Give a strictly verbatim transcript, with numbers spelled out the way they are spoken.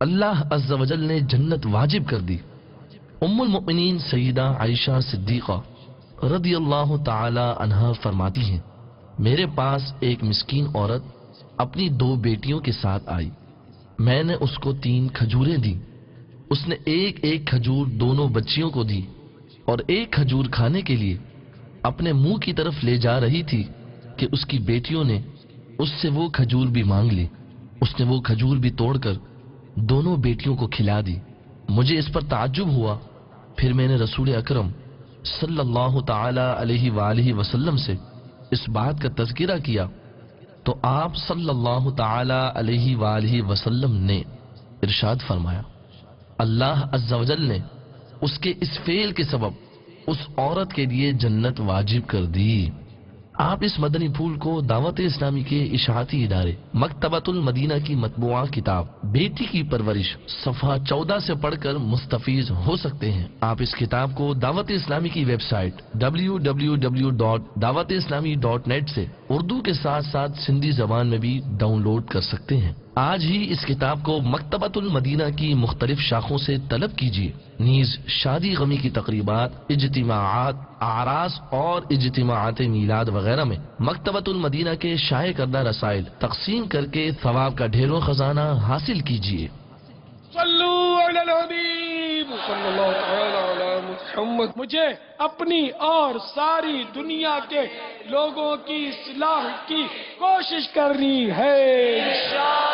اللہ عز و جل نے جنت واجب کر دی۔ ام المؤمنین سیدہ عائشہ صدیقہ رضی اللہ تعالی عنہا فرماتی ہیں، میرے پاس ایک مسکین عورت اپنی دو بیٹیوں کے ساتھ آئی، میں نے اس کو تین کھجوریں دی، اس نے ایک ایک کھجور دونوں بچیوں کو دی اور ایک کھجور کھانے کے لیے اپنے منہ کی طرف لے جا رہی تھی کہ اس کی بیٹیوں نے اس سے وہ کھجور بھی مانگ لی۔ اس نے وہ کھجور بھی توڑ کر دونوں بیٹیوں کو کھلا دی۔ مجھے اس پر تعجب ہوا، پھر میں نے رسول اکرم صلی اللہ تعالی علیہ وآلہ وسلم سے اس بات کا تذکرہ کیا تو آپ صلی اللہ تعالی علیہ وآلہ وسلم نے ارشاد فرمایا، اللہ عز و جل نے اس کے اس فعل کے سبب اس عورت کے لیے جنت واجب کر دی۔ آپ اس مدنی پھول کو دعوت اسلامی کے اشاعتی ادارے مکتبۃ المدینہ کی مطبوعہ کتاب بیٹی کی پرورش صفحہ چودہ سے پڑھ کر مستفیض ہو سکتے ہیں۔ آپ اس کتاب کو دعوت اسلامی کی website W W W dot Dawat Islami dot net سے اردو کے ساتھ ساتھ سندھی زبان میں بھی ڈاؤن لوڈ کر سکتے ہیں۔ آج ہی اس کتاب کو مکتبۃ المدینہ کی مختلف شاخوں سے طلب کیجیے۔ نیز شادی غمی کی تقریبات، اجتماعات، اعراس اور اجتماعات میلاد وغیرہ میں مکتبۃ المدینہ کے شائع کردہ رسائل تقسیم کر کے ثواب کا ڈھیروں خزانہ حاصل کیجیے۔ صلو علی الحبیب صلی اللہ تعالی علی محمد۔ مجھے اپنی اور ساری دنیا کے لوگوں کی اصلاح کی کوشش کرنی ہے۔